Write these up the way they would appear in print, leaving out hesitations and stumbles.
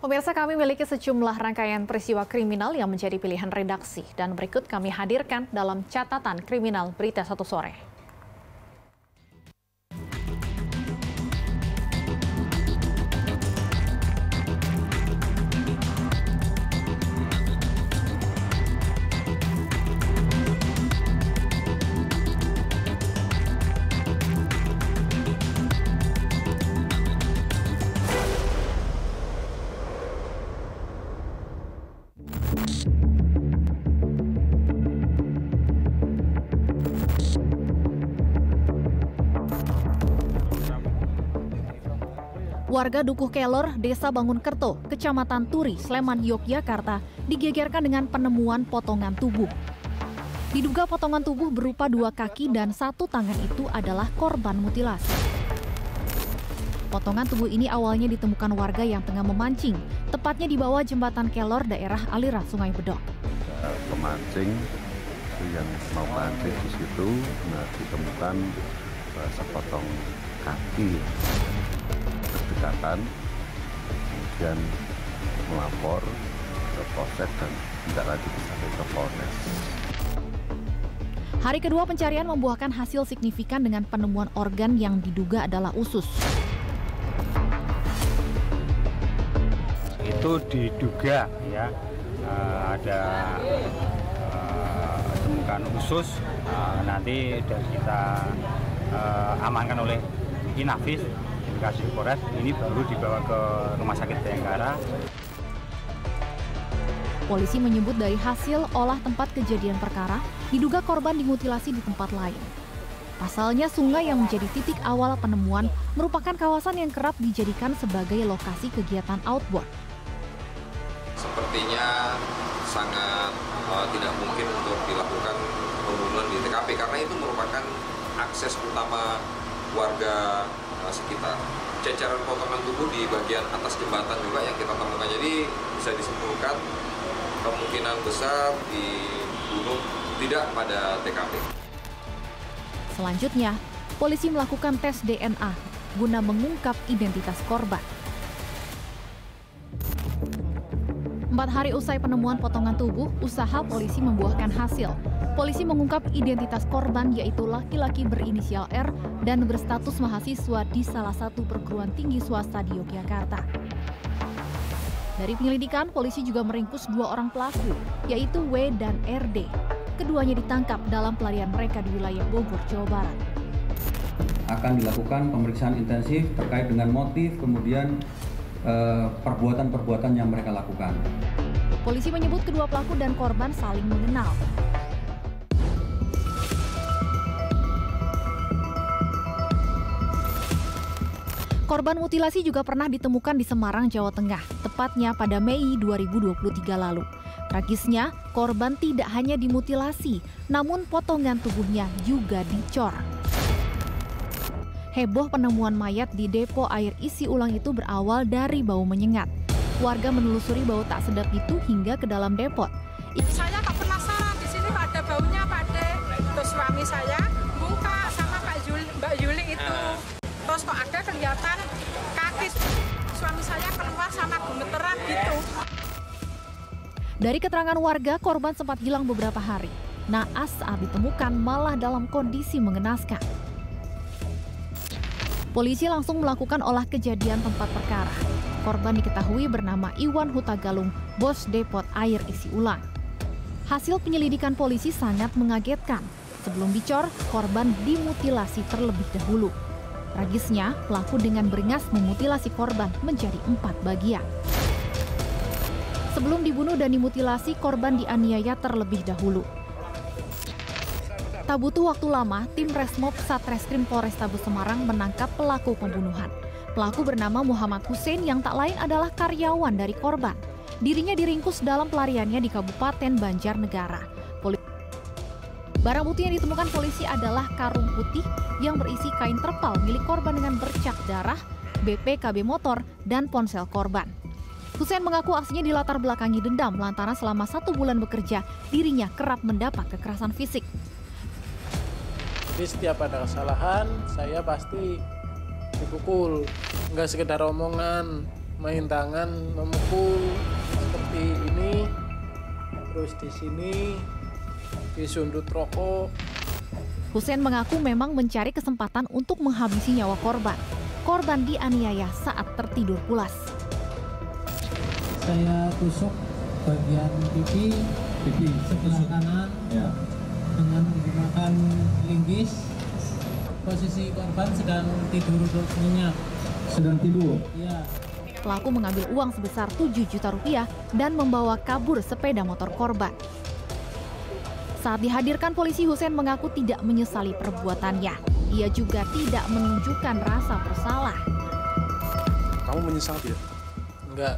Pemirsa, kami memiliki sejumlah rangkaian peristiwa kriminal yang menjadi pilihan redaksi. Dan berikut kami hadirkan dalam catatan kriminal Berita Satu Sore. Warga Dukuh Kelor, Desa Bangunkerto, Kecamatan Turi, Sleman, Yogyakarta, digegerkan dengan penemuan potongan tubuh. Diduga potongan tubuh berupa 2 kaki dan 1 tangan itu adalah korban mutilasi. Potongan tubuh ini awalnya ditemukan warga yang tengah memancing, tepatnya di bawah jembatan Kelor, daerah aliran Sungai Bedok. Pemancing yang mau mancing di situ, ditemukan sepotong kaki. Berdekatan, kemudian melapor ke Polsek dan tidak lanjut sampai ke Polres. Hari kedua pencarian membuahkan hasil signifikan dengan penemuan organ yang diduga adalah usus. Itu diduga ya ada temukan usus, nanti sudah kita amankan oleh Inafis. Kasih Polres, ini baru dibawa ke Rumah Sakit Bayangkara. Polisi menyebut dari hasil olah tempat kejadian perkara, diduga korban dimutilasi di tempat lain. Pasalnya sungai yang menjadi titik awal penemuan merupakan kawasan yang kerap dijadikan sebagai lokasi kegiatan outboard. Sepertinya sangat tidak mungkin untuk dilakukan pembunuhan di TKP karena itu merupakan akses utama warga sekitar. Cecaran potongan tubuh di bagian atas jembatan juga yang kita temukan, jadi bisa disimpulkan kemungkinan besar dibunuh tidak pada TKP. Selanjutnya, polisi melakukan tes DNA guna mengungkap identitas korban. 4 hari usai penemuan potongan tubuh, usaha polisi membuahkan hasil. Polisi mengungkap identitas korban yaitu laki-laki berinisial R dan berstatus mahasiswa di salah satu perguruan tinggi swasta di Yogyakarta. Dari penyelidikan, polisi juga meringkus 2 orang pelaku, yaitu W dan RD. Keduanya ditangkap dalam pelarian mereka di wilayah Bogor, Jawa Barat. Akan dilakukan pemeriksaan intensif terkait dengan motif, kemudian perbuatan-perbuatan yang mereka lakukan. Polisi menyebut kedua pelaku dan korban saling mengenal. Korban mutilasi juga pernah ditemukan di Semarang, Jawa Tengah, tepatnya pada Mei 2023 lalu. Tragisnya, korban tidak hanya dimutilasi, namun potongan tubuhnya juga dicor. Heboh penemuan mayat di depo air isi ulang itu berawal dari bau menyengat. Warga menelusuri bau tak sedap itu hingga ke dalam depot. Saya kok penasaran, di sini kok ada baunya, Pak De. Terus suami saya buka sama Mbak Yuli itu. Terus kok ada kelihatan kaki suami saya keluar sama gemeteran gitu. Dari keterangan warga, korban sempat hilang beberapa hari. Naas saat ditemukan malah dalam kondisi mengenaskan. Polisi langsung melakukan olah kejadian tempat perkara. Korban diketahui bernama Iwan Hutagalung, bos depot air isi ulang. Hasil penyelidikan polisi sangat mengagetkan. Sebelum dicor, korban dimutilasi terlebih dahulu. Tragisnya, pelaku dengan beringas memutilasi korban menjadi 4 bagian. Sebelum dibunuh dan dimutilasi, korban dianiaya terlebih dahulu. Tak butuh waktu lama, tim Resmob Satreskrim Polrestabes Semarang menangkap pelaku pembunuhan. Pelaku bernama Muhammad Hussein yang tak lain adalah karyawan dari korban. Dirinya diringkus dalam pelariannya di Kabupaten Banjarnegara. Barang bukti yang ditemukan polisi adalah karung putih yang berisi kain terpal milik korban dengan bercak darah, BPKB motor, dan ponsel korban. Hussein mengaku aksinya dilatar belakangi dendam lantaran selama 1 bulan bekerja, dirinya kerap mendapat kekerasan fisik. Jadi setiap ada kesalahan, saya pasti dipukul. Nggak sekedar omongan, main tangan, memukul seperti ini, terus di sini disundut rokok. Hussein mengaku memang mencari kesempatan untuk menghabisi nyawa korban. Korban dianiaya saat tertidur pulas. Saya tusuk bagian pipi sebelah kanan dengan menggunakan linggis. Posisi korban sedang tidur nyenyak. Sedang tidur? Iya. Pelaku mengambil uang sebesar 7 juta rupiah dan membawa kabur sepeda motor korban. Saat dihadirkan polisi, Hussein mengaku tidak menyesali perbuatannya. Ia juga tidak menunjukkan rasa bersalah. Kamu menyesal tidak? Enggak.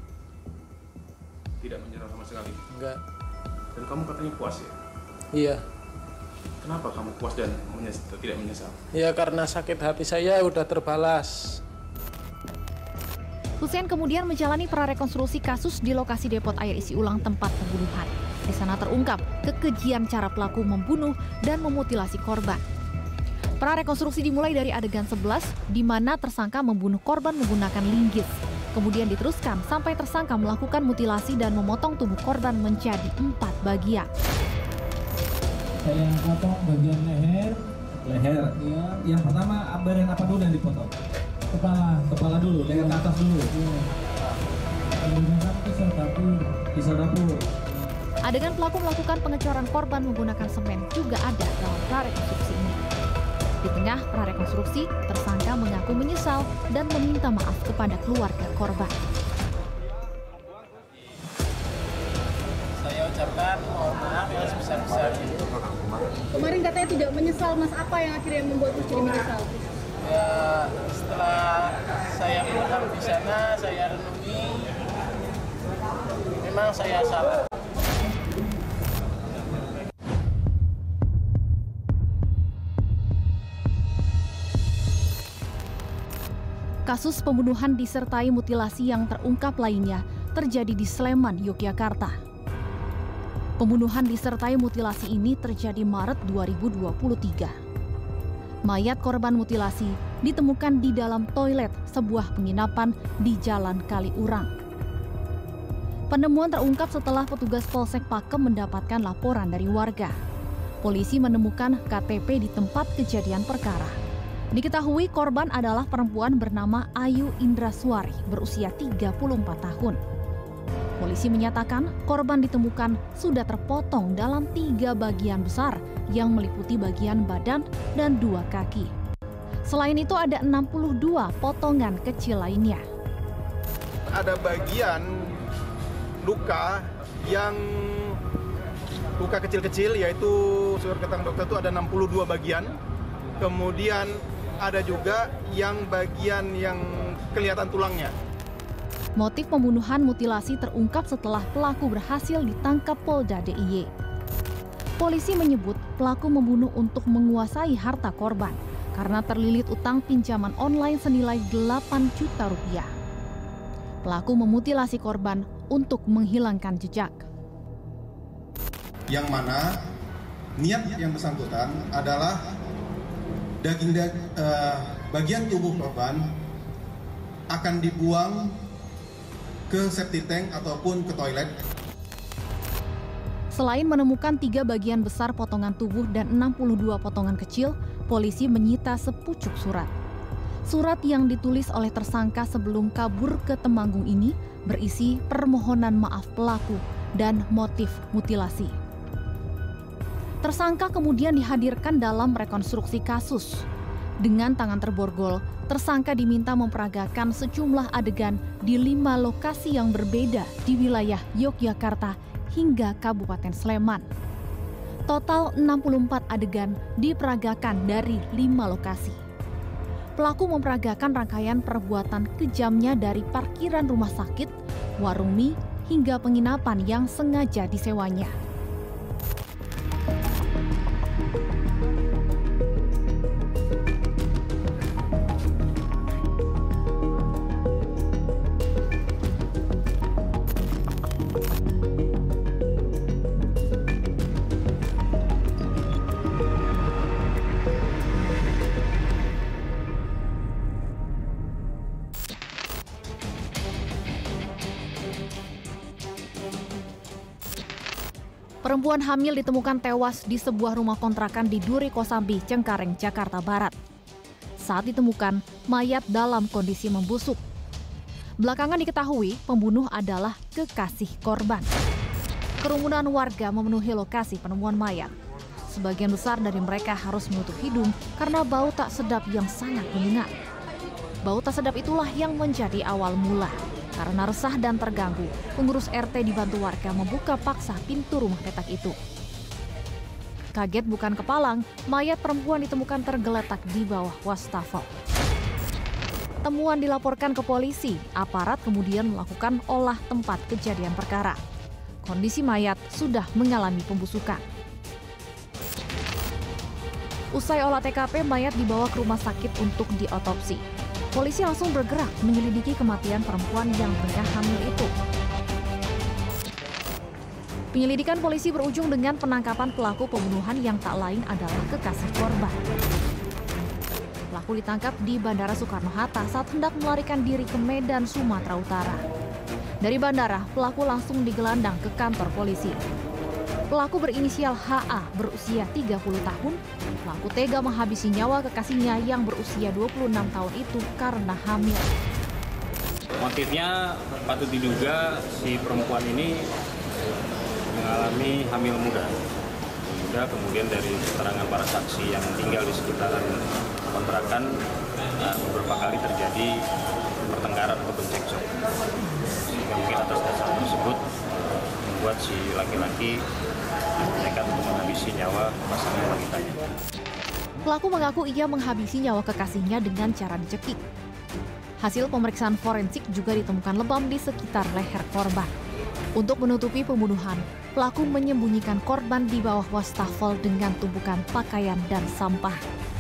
Tidak menyerah sama sekali? Enggak. Dan kamu katanya puas ya? Iya. Kenapa kamu puas dan tidak menyesal? Ya karena sakit hati saya udah terbalas. Hussein kemudian menjalani prarekonstruksi kasus di lokasi depot air isi ulang tempat pembunuhan. Di sana terungkap kekejian cara pelaku membunuh dan memutilasi korban. Prarekonstruksi dimulai dari adegan 11, di mana tersangka membunuh korban menggunakan linggis. Kemudian diteruskan sampai tersangka melakukan mutilasi dan memotong tubuh korban menjadi 4 bagian. Saya potong bagian leher. Leher? Iya. Yang pertama bagian apa dulu yang dipotong? Kepala dulu, leher ke atas dulu. Iya. Menggunakan pisau dapur. Adegan pelaku melakukan pengecoran korban menggunakan semen juga ada dalam prarekonstruksi ini. Di tengah prarekonstruksi, tersangka mengaku menyesal dan meminta maaf kepada keluarga korban. Saya ucapkan mohon maaf yang sebesar-besarnya. Kemarin katanya tidak menyesal, Mas. Apa yang akhirnya membuat Mas jadi menyesal? Ya setelah saya pulang di sana, saya renungi, memang saya salah. Kasus pembunuhan disertai mutilasi yang terungkap lainnya terjadi di Sleman, Yogyakarta. Pembunuhan disertai mutilasi ini terjadi Maret 2023. Mayat korban mutilasi ditemukan di dalam toilet sebuah penginapan di Jalan Kaliurang. Penemuan terungkap setelah petugas Polsek Pakem mendapatkan laporan dari warga. Polisi menemukan KTP di tempat kejadian perkara. Diketahui korban adalah perempuan bernama Ayu Indraswari, berusia 34 tahun. Polisi menyatakan korban ditemukan sudah terpotong dalam 3 bagian besar yang meliputi bagian badan dan 2 kaki. Selain itu ada 62 potongan kecil lainnya. Ada bagian luka yang luka kecil-kecil, yaitu surat keterangan dokter itu ada 62 bagian. Kemudian ada juga yang bagian yang kelihatan tulangnya. Motif pembunuhan mutilasi terungkap setelah pelaku berhasil ditangkap Polda DIY. Polisi menyebut pelaku membunuh untuk menguasai harta korban karena terlilit utang pinjaman online senilai 8 juta rupiah. Pelaku memutilasi korban untuk menghilangkan jejak. Yang mana niat yang bersangkutan adalah bagian tubuh korban akan dibuang ke septic tank ataupun ke toilet. Selain menemukan 3 bagian besar potongan tubuh dan 62 potongan kecil, polisi menyita sepucuk surat. Surat yang ditulis oleh tersangka sebelum kabur ke Temanggung ini berisi permohonan maaf pelaku dan motif mutilasi. Tersangka kemudian dihadirkan dalam rekonstruksi kasus. Dengan tangan terborgol, tersangka diminta memperagakan sejumlah adegan di 5 lokasi yang berbeda di wilayah Yogyakarta hingga Kabupaten Sleman. Total 64 adegan diperagakan dari 5 lokasi. Pelaku memperagakan rangkaian perbuatan kejamnya dari parkiran rumah sakit, warung mie, hingga penginapan yang sengaja disewanya. Perempuan hamil ditemukan tewas di sebuah rumah kontrakan di Duri Kosambi, Cengkareng, Jakarta Barat. Saat ditemukan, mayat dalam kondisi membusuk. Belakangan diketahui pembunuh adalah kekasih korban. Kerumunan warga memenuhi lokasi penemuan mayat. Sebagian besar dari mereka harus menutup hidung karena bau tak sedap yang sangat menyengat. Bau tak sedap itulah yang menjadi awal mula. Karena resah dan terganggu, pengurus RT dibantu warga membuka paksa pintu rumah petak itu. Kaget bukan kepalang, mayat perempuan ditemukan tergeletak di bawah wastafel. Temuan dilaporkan ke polisi, aparat kemudian melakukan olah tempat kejadian perkara. Kondisi mayat sudah mengalami pembusukan. Usai olah TKP, mayat dibawa ke rumah sakit untuk diotopsi. Polisi langsung bergerak menyelidiki kematian perempuan yang tengah hamil itu. Penyelidikan polisi berujung dengan penangkapan pelaku pembunuhan yang tak lain adalah kekasih korban. Pelaku ditangkap di Bandara Soekarno-Hatta saat hendak melarikan diri ke Medan, Sumatera Utara. Dari bandara, pelaku langsung digelandang ke kantor polisi. Pelaku berinisial HA berusia 30 tahun. Pelaku tega menghabisi nyawa kekasihnya yang berusia 26 tahun itu karena hamil. Motifnya patut diduga si perempuan ini mengalami hamil muda. Kemudian dari keterangan para saksi yang tinggal di sekitaran kontrakan, beberapa kali terjadi pertengkaran atau cekcok. Sehingga mungkin atas dasar tersebut membuat si laki-laki nekat untuk menghabisi nyawa pasangan wanitanya. Pelaku mengaku ia menghabisi nyawa kekasihnya dengan cara dicekik. Hasil pemeriksaan forensik juga ditemukan lebam di sekitar leher korban. Untuk menutupi pembunuhan, pelaku menyembunyikan korban di bawah wastafel dengan tumpukan pakaian dan sampah.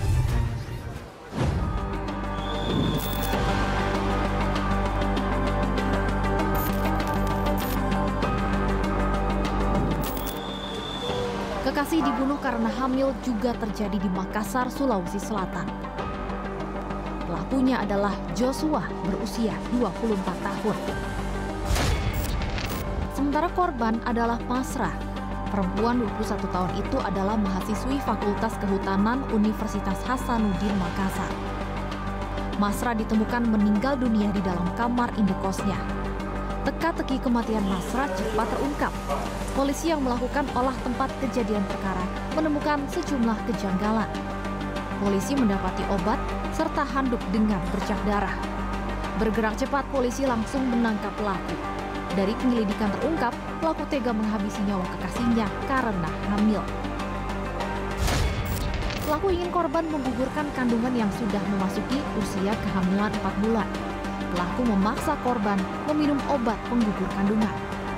Kekasih dibunuh karena hamil juga terjadi di Makassar, Sulawesi Selatan. Pelakunya adalah Joshua berusia 24 tahun. Sementara korban adalah Masrah. Perempuan 21 tahun itu adalah mahasiswi Fakultas Kehutanan Universitas Hasanuddin Makassar. Masrah ditemukan meninggal dunia di dalam kamar indekosnya. Teka-teki kematian Masrah cepat terungkap. Polisi yang melakukan olah tempat kejadian perkara menemukan sejumlah kejanggalan. Polisi mendapati obat serta handuk dengan bercak darah. Bergerak cepat, polisi langsung menangkap pelaku. Dari penyelidikan terungkap, pelaku tega menghabisi nyawa kekasihnya karena hamil. Pelaku ingin korban menggugurkan kandungan yang sudah memasuki usia kehamilan 4 bulan. Pelaku memaksa korban meminum obat penggugur kandungan.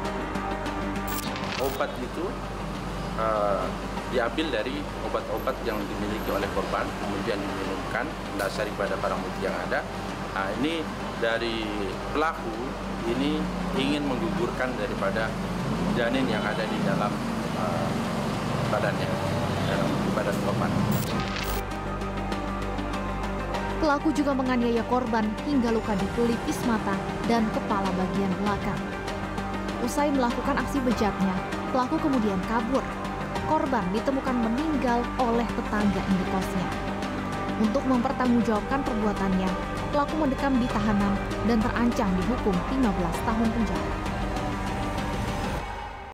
Obat itu diambil dari obat-obat yang dimiliki oleh korban, kemudian diminumkan berdasarkan pada barang bukti yang ada. Nah, ini dari pelaku ini ingin menggugurkan daripada janin yang ada di dalam badannya, dalam badan korban. Pelaku juga menganiaya korban hingga luka di pelipis mata dan kepala bagian belakang. Usai melakukan aksi bejatnya, pelaku kemudian kabur. Korban ditemukan meninggal oleh tetangga indekosnya. Untuk mempertanggungjawabkan perbuatannya, pelaku mendekam di tahanan dan terancam dihukum 15 tahun penjara.